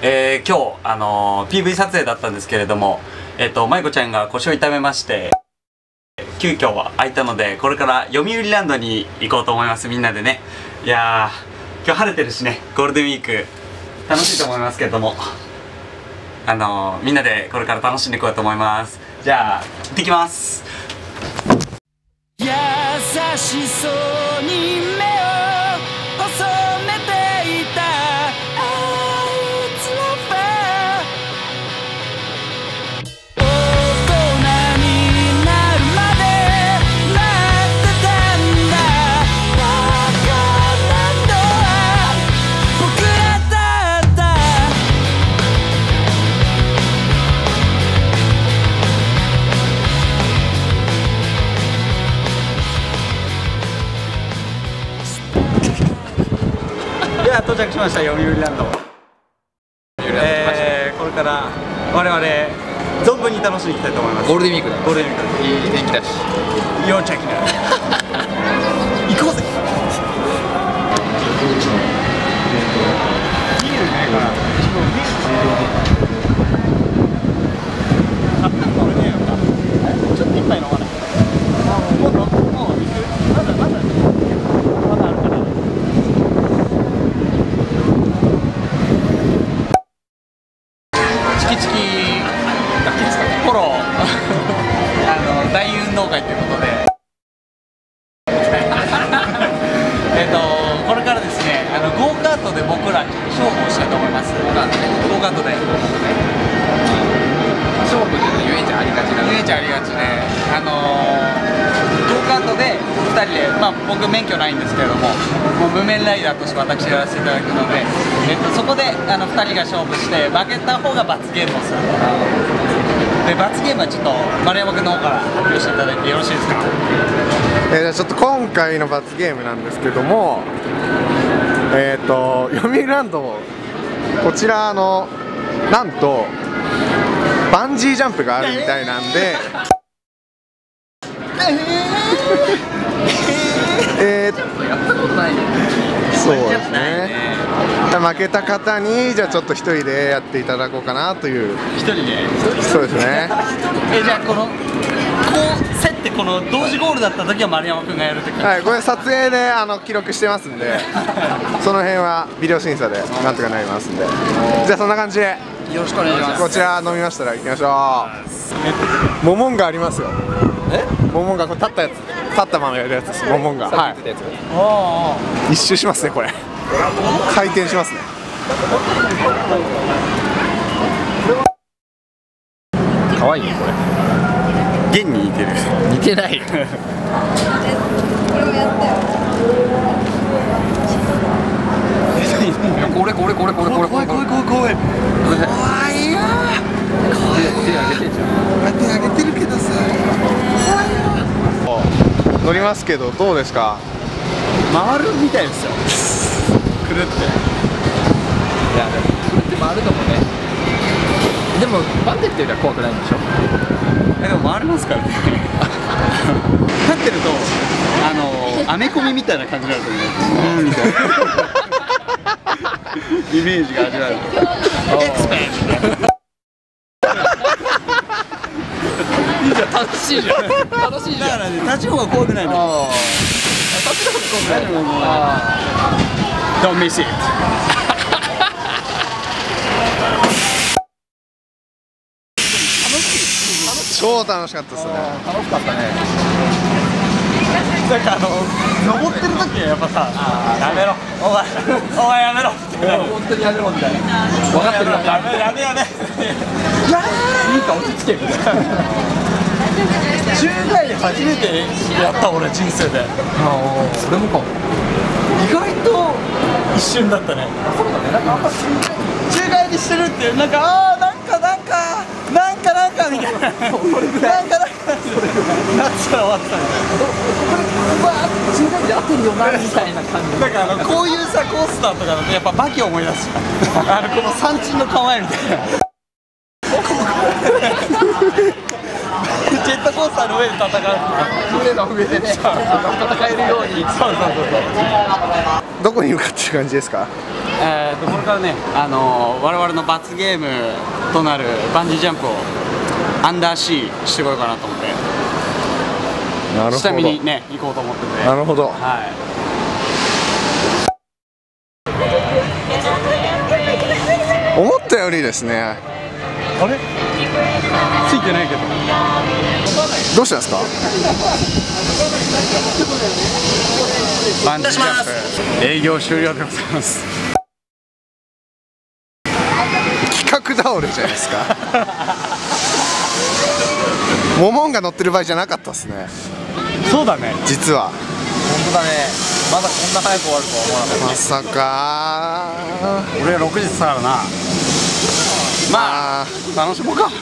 今日PV 撮影だったんですけれども、舞子ちゃんが腰を痛めまして、急遽空いたので、これから読売ランドに行こうと思います。みんなでね。いやー、今日晴れてるしね、ゴールデンウィーク楽しいと思いますけれども、みんなでこれから楽しんでいこうと思います。じゃあ行ってきます。 優しそうに目を細めていたあいつのファン大人になるまで待ってたんだ。だから何度は僕らだったでは到着しました、読売ランド。これから我々存分に楽しんでいきたいと思います。 ゴールデンウィークだ。 ゴールデンウィークいい天気だし。 要チェック行こうぜ。ビールないからあったの俺ねえのか。ちょっと一杯飲まない。もう行く。まだあるから。チキチキガキですかね。フォロー大運動会ということでこれからですね、ゴーカートで僕ら勝負をしたいと思います。ゴーカートで勝負って遊園地ありがちな。 遊園地ありがちね。ゴーカートで2人で、僕免許ないんですけれども、もう無免ライダーとして私やらせていただくので、そこで2人が勝負して負けた方が罰ゲームをする。で罰ゲームはちょっと丸山君の方から発表していただいてよろしいですか。 じゃあちょっと今回の罰ゲームなんですけども、読売ランド、こちらなんとバンジージャンプがあるみたいなんで、 やったことないよ。 そうですね。負けた方にじゃあちょっと一人でやっていただこうかなという。 一人でそうですね。 じゃあこう競ってこの同時ゴールだった時は丸山君がやるって感じ。 はい、これ撮影で記録してますんでその辺はビデオ審査でなんとかなりますんで、じゃあそんな感じでよろしくお願いします。 こちら飲みましたら行きましょう。モモンガありますよ。モモンガ、これ立ったままやるやつです。モモンガ、はい、一周しますね。これ回転しますね。 可愛いねこれ。 現に似てる。 似てないよ。これ怖い。 よ。 手上げてんじゃん。 手上げてるけどさ。 乗りますけどどうですか。 回るみたいですよ。くるって。 いやでもこれって回るのもね。でもバテっていうのは怖くないんでしょ。 でも回りますからね。立ってるとアメコミみたいな感じになると思う。みたいなイメージが味わえる。 いいじゃん、楽しいじゃん。楽しいじゃん。 だからね、立ち方が怖くないの。立ち方が怖くないの。Don't miss it。 超楽しかったですね。 楽しかったね。 なんか登ってる時はやっぱさ、やめろ、お前やめろ。 本当にやめろみたいな。分かってるから。 やめよね。 いいか落ち着けみたいな。 宙返り初めてやった俺人生で。 それもかも。 意外と一瞬だったね。 そうだね。なんか宙返りしてるっていうなんかみたいな。なんかなっちゃ終わったみたいな。 うわー中間で合ってるよなみたいな感じ。 なんかこういうさコースターとかだとやっぱバキ思い出す。この山鎮の構えみたいな。ジェットコースターの上で戦う。 船の上でね戦えるように。 そう。 どこに向かってる感じですか？ これからね、我々の罰ゲームとなるバンジージャンプをアンダーシーしてこようかなと思って、 なるほど。 下見にね行こうと思ってて。 なるほど。 はい。 思ったよりですね。 あれ？ついてないけど。 どうしたんですか？ バンジージャンプ営業終了でございます。 企画倒れじゃないですか。モモンが乗ってる場合じゃなかったですね。 そうだね。 実は。 本当だね。まだこんな早く終わるとは思わなかった。 まさか俺は6時からな。まあ楽しもうか。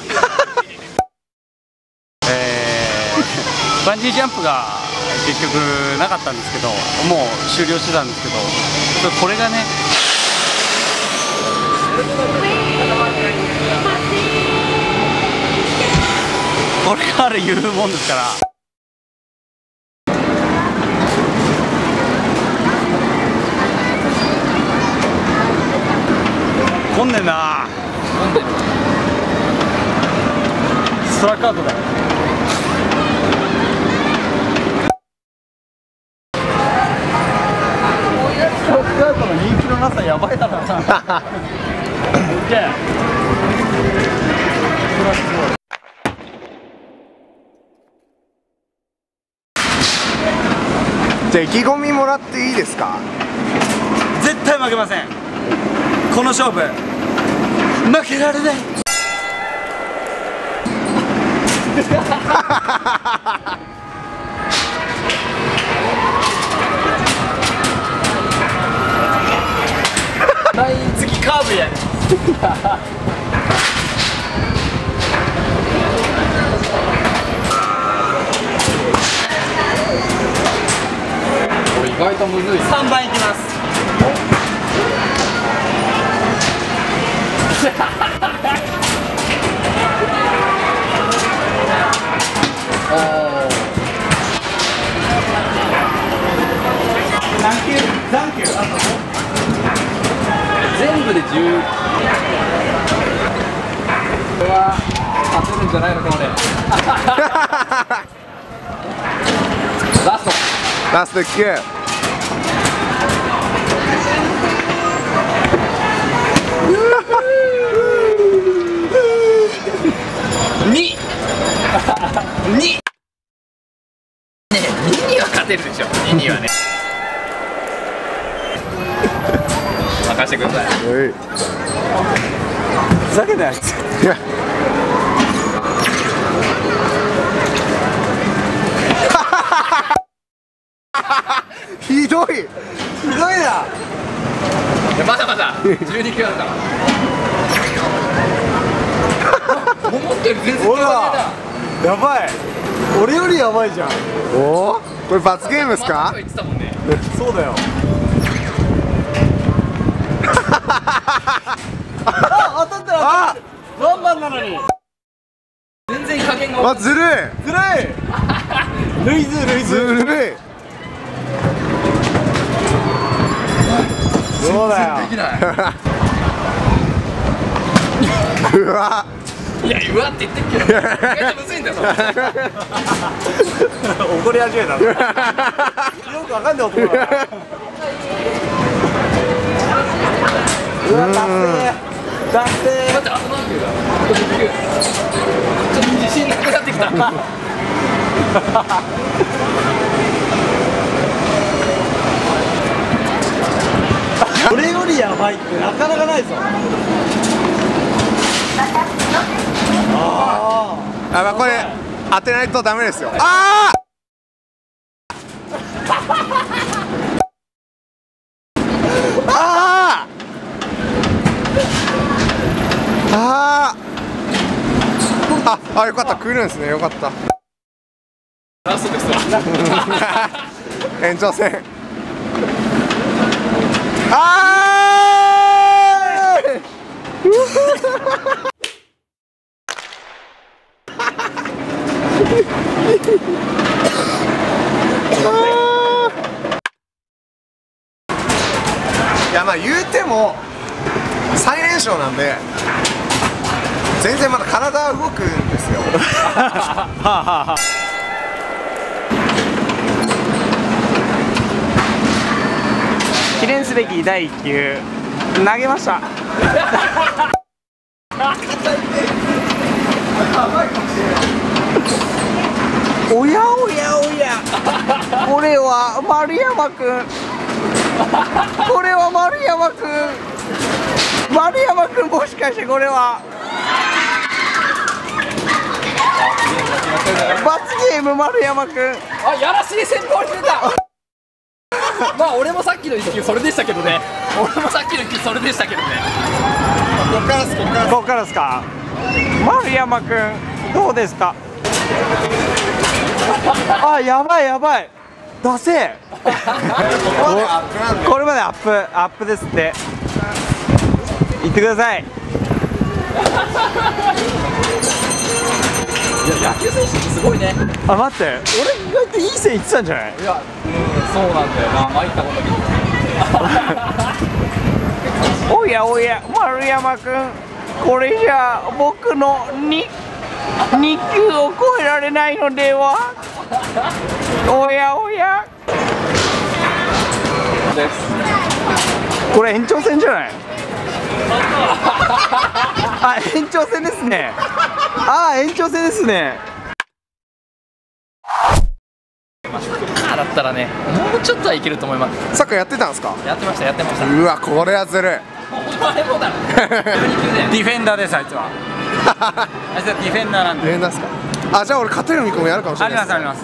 バンジージャンプが結局なかったんですけど、もう終了してたんですけど、これがね、これがある言うもんですから。混んでんな。ストラックアウトだよ。ストラックアウトの人気のなさやばいだろな。 じゃあ意気込みもらっていいですか？ 絶対負けません。この勝負負けられない。次カーブや。 これ意外とむずい。 3番いきます。何球？何球？ 全部で10。これは勝てるんじゃないのか俺。ラスト。 ラスト1球。 2には勝てるでしょ。2にはね。任せてください。 ふざけないやつ。 いやひどい。 ひどいな。 まだまだ12球あるから。思ったより全然強いな。 やばい。俺よりやばいじゃん。 おお、これ罰ゲームですか？ 言ってたもんね。 そうだよ。あ、当たったらあ、 ワンバンなのに。 全然加減が。 あ、ずるい。 ずるい。ルイズルイズ。 ずるい。 そうだよ。 できない。 うわ。 いや、うわって言ってっけど、意外とむずいんだよ。 怒り始めた。よくわかんない男だ。うわ、だってだって。 待って、あと何球だ。あと10球。ちょっと自信なくなってきた。 俺よりやばいってなかなかないぞ。 あ、まあこれ当てないとダメですよ。ああ。ああ。あ、よかった、来るんですね。よかった。 ラストですわ。 延長戦。ああ。 いやまあ言うても最年少なんで全然まだ体は動くんですよ。 記念すべき第1球投げました。おやおやおや、これは丸山くん、これは丸山くん、丸山くん、もしかしてこれは罰ゲーム丸山くん。 あ、やらしい戦法に出た。まあ俺もさっきの一球それでしたけどね。俺もさっきの一球それでしたけどね。 こっからです、こっからです。 ここからですか。丸山くんどうですか。あ、やばいやばい、出せ。 ここまでアップなんで。 これまでアップですって。言ってください。 いや、野球選手ってすごいね。 あ、待って、俺意外といい線いってたんじゃない。 いや、そうなんだよな。参ったことに。 おやおや、丸山くん、これじゃあ僕の2球を超えられないのでは。おやおや、これ延長戦じゃない。あ、延長戦ですね。あ、延長戦ですね。 だったらね、もうちょっとはいけると思います。 サッカーやってたんですか。 やってました、やってました。 うわ、これはずるい。 お前もだろ。12球で。 ディフェンダーです、あいつは。あいつはディフェンダーなんで。 ディフェンダーですか。あ、じゃあ俺勝てる見込みあるかもしれないです。 ありますあります。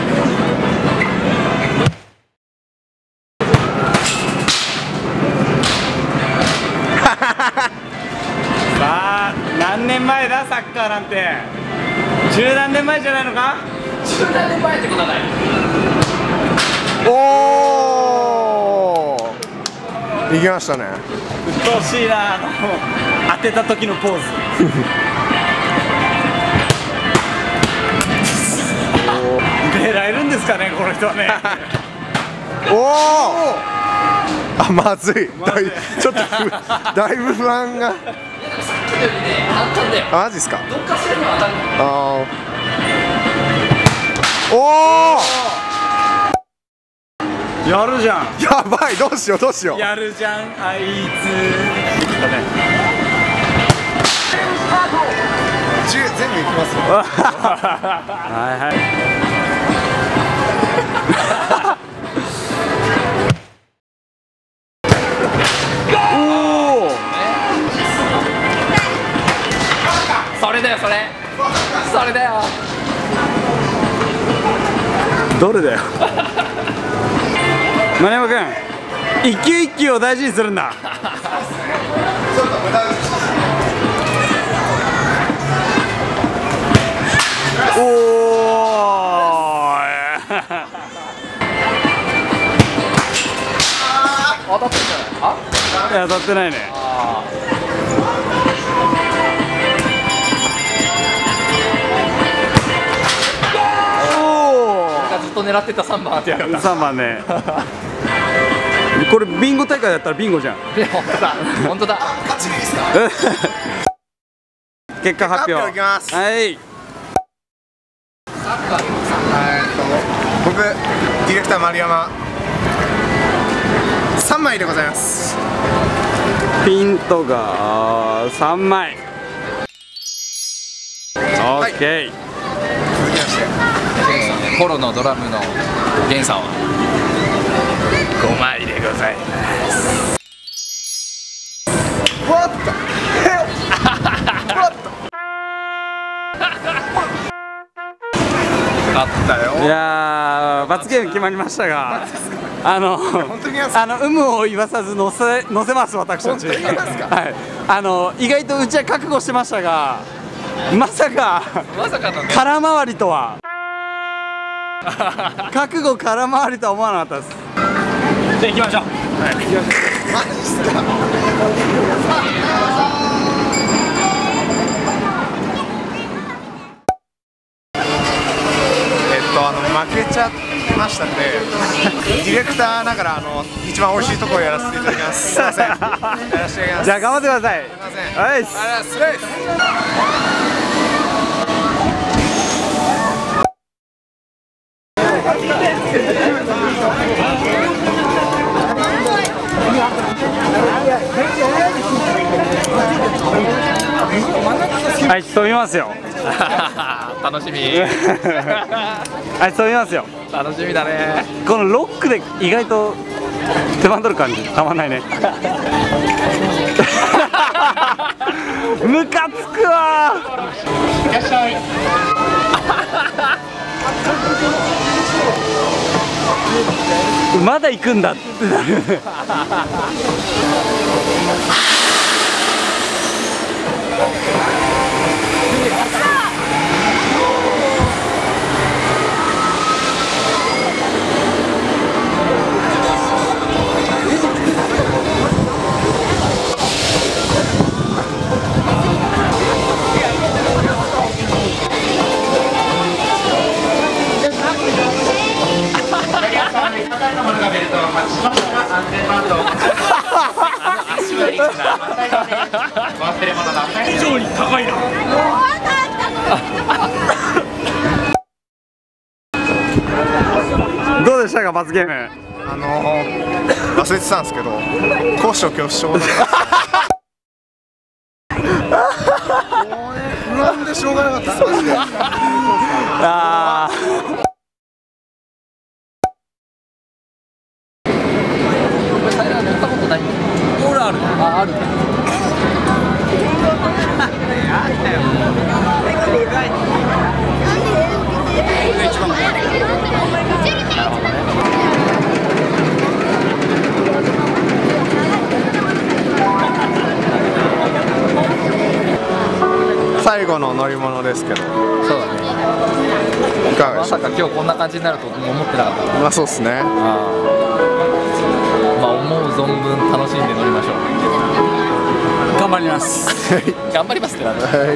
さあ、何年前だサッカーなんて。十何年前じゃないのか。 10年前ってことはない。 おー、いきましたね。 うっとうしいな、当てた時のポーズ。狙えるんですかね、この人はね。 おお、あ、まずい。ちょっとだいぶ不安が。 さっきよりね、簡単だよ。 あ、マジですか。 どっかしてるのは当たる。 あー、おお、 やるじゃん。 やばい、どうしようどうしよう。 やるじゃん、あいつ。 10全部いきますよ。 はいはい。 それだよ、それ。それだよ。 どれだよ。丸山君、一球一球を大事にするんだ。おお。 当たってんじゃない。あ、 いや、当たってないね。 ずっと狙ってた3番当てやがった。 3番ね。これビンゴ大会だったらビンゴじゃん。 本当だ、本当だ。 勝ちでいいですか。 結果発表。 いきます。 はい。 僕ディレクター丸山3枚でございます。 ピントが3枚。オッケー。 続きましてホロのドラムの源さんは5枚でございます。 What the hell? What the? あったよ。 いやー、罰ゲーム決まりましたが、 本当にやす有無を言わさず乗せます私たち。 本当にやすか。 はい。意外とうちは覚悟してましたが、まさかまさかのね。 空回りとは。覚悟空回りとは思わなかったです。じゃあ行きましょう。 マジっすか。負けちゃいましたんでディレクターながら一番美味しいところをやらせていただきます。すいません。やらせていただきます。 じゃあ頑張ってください。 すいません。 はい。 失礼です。 あいつ飛びますよ。 楽しみ。 あいつ飛びますよ。 楽しみだね。 このロックで意外と手間取る感じたまんないね。ムカつくわ。いらっしゃい。まだ行くんだってなる。 以上に高いな。 どうでしたか罰ゲーム。 忘れてたんですけど、高所恐怖症だった。不安でしょうがなかったですマジで。 あー。 ある。 最後の乗り物ですけど。 そうだね。 いかがでましょうか。 さか今日こんな感じになると思ってなかった。 まあそうですね。 まあ思う存分楽しんで乗りましょう。 頑張ります。 頑張りますってなんだ。 はい。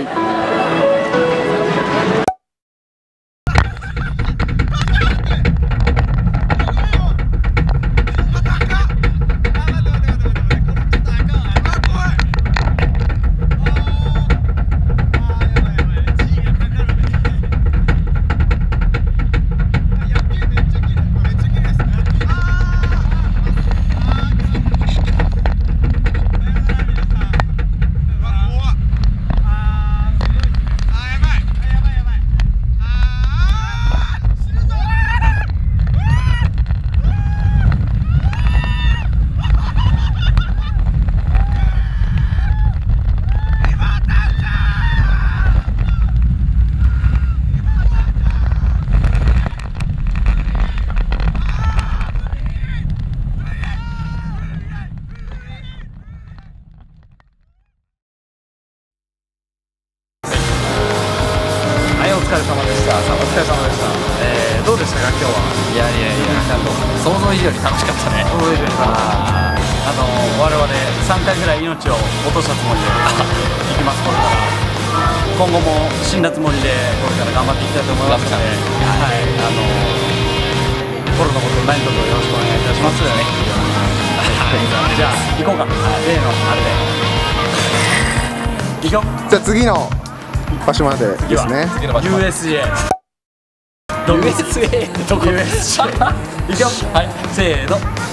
どうでしたか今日は。 いやなんか想像以上に楽しかったね。 我々3回ぐらい命を落としたつもりで行きます。これから今後も死んだつもりでこれから頑張っていきたいと思いますので、はい、コロのこと何卒よろしくお願いいたしますよね。じゃあ行こうか。例のあれで行こう。 じゃあ次の場所までですね。 USJ。 USA どこ？ USJ。行くよ。はい、せーの。